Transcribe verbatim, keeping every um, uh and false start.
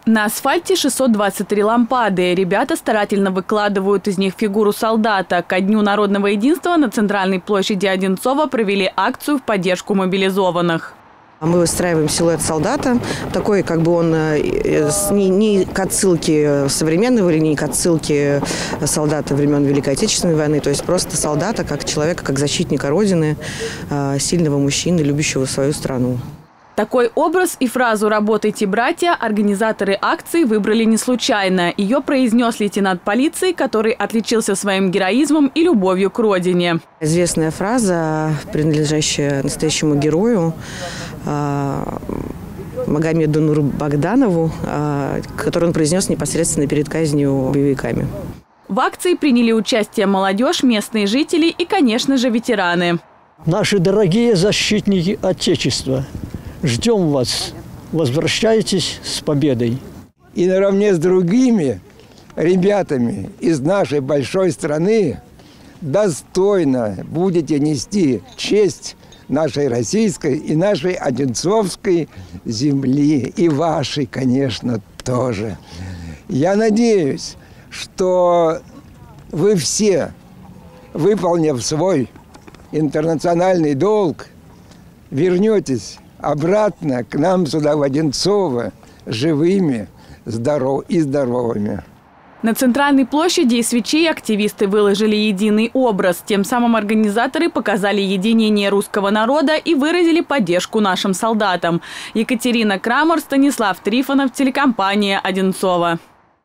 На асфальте шестьсот двадцать три лампады. Ребята старательно выкладывают из них фигуру солдата. Ко Дню народного единства на центральной площади Одинцова провели акцию в поддержку мобилизованных. Мы выстраиваем силуэт солдата, такой, как бы он не, не к отсылке современного или не к отсылке солдата времен Великой Отечественной войны, то есть просто солдата как человека, как защитника Родины, сильного мужчины, любящего свою страну. Такой образ и фразу «Работайте, братья» организаторы акции выбрали не случайно. Ее произнес лейтенант полиции, который отличился своим героизмом и любовью к родине. Известная фраза, принадлежащая настоящему герою Магомеду Нурбагданову, которую он произнес непосредственно перед казнью боевиками. В акции приняли участие молодежь, местные жители и, конечно же, ветераны. Наши дорогие защитники Отечества, ждем вас. Возвращайтесь с победой. И наравне с другими ребятами из нашей большой страны достойно будете нести честь нашей российской и нашей одинцовской земли. И вашей, конечно, тоже. Я надеюсь, что вы все, выполнив свой интернациональный долг, вернетесь обратно к нам сюда, в Одинцово, живыми здоров... и здоровыми. На центральной площади из свечей активисты выложили единый образ. Тем самым организаторы показали единение русского народа и выразили поддержку нашим солдатам. Екатерина Крамер, Станислав Трифонов, телекомпания «Одинцово».